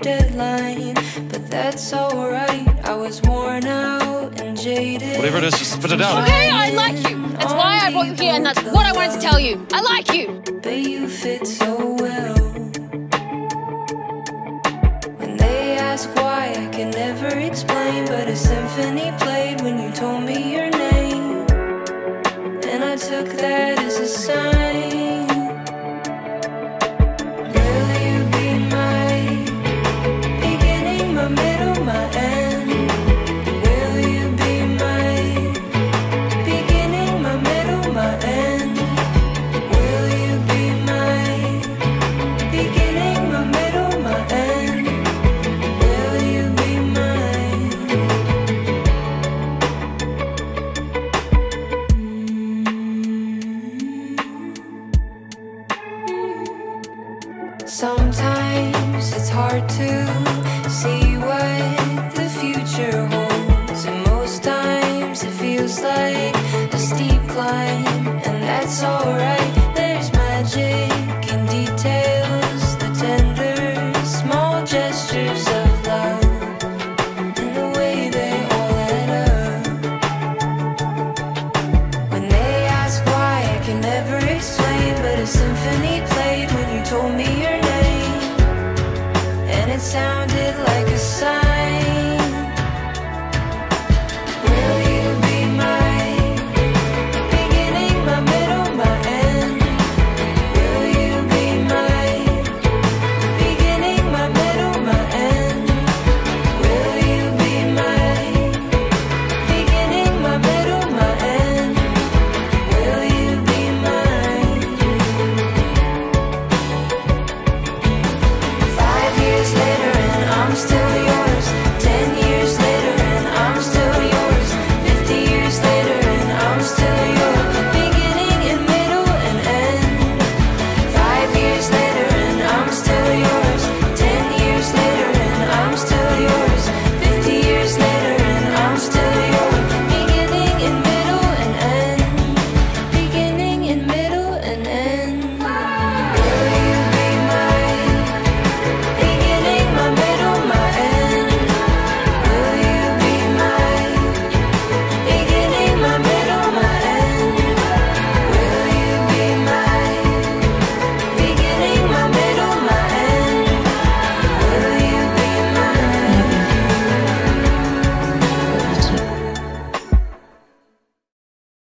deadline, but that's alright. I was worn out and jaded. Whatever it is, just put it down. Okay, I like you. That's why I brought you here, and that's what I wanted to tell you. I like you. But you fit so well. When they ask why, I can never explain, but a symphony played when you told me your name, and I took that as a sign. Will you be my beginning, my middle, my end? Will you be my beginning, my middle, my end? Will you be my beginning, my middle, my end? Will you be mine? Sometimes it's hard to see what the future holds, and most times it feels like a steep climb, and that's alright.